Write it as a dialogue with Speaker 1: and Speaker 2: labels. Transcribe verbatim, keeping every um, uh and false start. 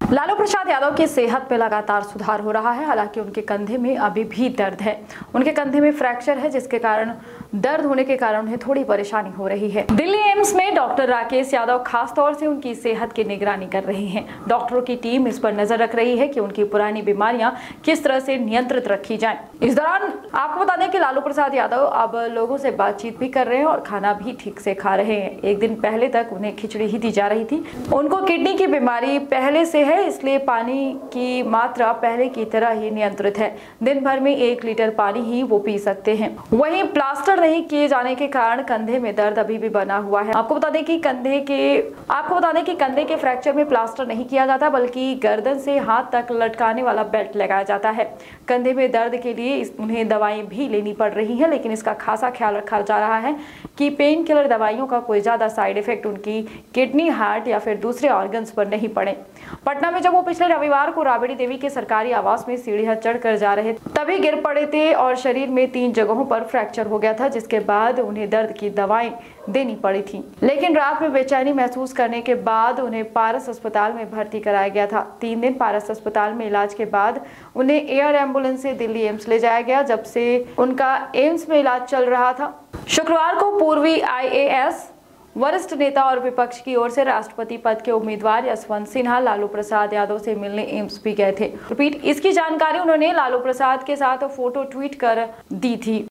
Speaker 1: लालू प्रसाद यादव की सेहत में लगातार सुधार हो रहा है। हालांकि उनके कंधे में अभी भी दर्द है। उनके कंधे में फ्रैक्चर है, जिसके कारण दर्द होने के कारण उन्हें थोड़ी परेशानी हो रही है। दिल्ली एम्स में डॉक्टर राकेश यादव खास तौर से उनकी सेहत की निगरानी कर रहे हैं। डॉक्टरों की टीम इस पर नजर रख रही है कि उनकी पुरानी बीमारियां किस तरह से नियंत्रित रखी जाएं। इस दौरान आपको बता दें कि लालू प्रसाद यादव अब लोगों से बातचीत भी कर रहे हैं और खाना भी ठीक से खा रहे हैं। एक दिन पहले तक उन्हें खिचड़ी ही दी जा रही थी। उनको किडनी की बीमारी पहले से है, इसलिए पानी की मात्रा पहले की तरह ही नियंत्रित है। दिन भर में एक लीटर पानी ही वो पी सकते हैं। वहीं प्लास्टर नहीं किए जाने के कारण कंधे में दर्द अभी भी बना हुआ है। आपको बता दें कि कंधे के आपको बता दें कि कंधे के फ्रैक्चर में प्लास्टर नहीं किया जाता, बल्कि गर्दन से हाथ तक लटकाने वाला बेल्ट लगाया जाता है। कंधे में दर्द के लिए उन्हें दवाएं भी लेनी पड़ रही है, लेकिन इसका खासा ख्याल रखा जा रहा है कि पेन किलर दवाइयों का कोई ज्यादा साइड इफेक्ट उनकी किडनी, हार्ट या फिर दूसरे ऑर्गन्स पर नहीं पड़े। पटना में जब वो पिछले रविवार को राबड़ी देवी के सरकारी आवास में सीढ़ियां चढ़कर जा रहे तभी गिर पड़े थे और शरीर में तीन जगहों पर फ्रैक्चर हो गया था, जिसके बाद उन्हें दर्द की दवाएं देनी पड़ी थी। लेकिन रात में बेचैनी महसूस करने के बाद उन्हें पारस अस्पताल में भर्ती कराया गया था। तीन दिन पारस अस्पताल में इलाज के बाद उन्हें एयर एम्बुलेंस से दिल्ली एम्स ले जाया गया, जब से उनका एम्स में इलाज चल रहा था। शुक्रवार को पूर्वी आई ए एस वरिष्ठ नेता और विपक्ष की ओर से राष्ट्रपति पद के उम्मीदवार यशवंत सिन्हा लालू प्रसाद यादव से मिलने एम्स भी गए थे। रिपीट इसकी जानकारी उन्होंने लालू प्रसाद के साथ फोटो ट्वीट कर दी थी।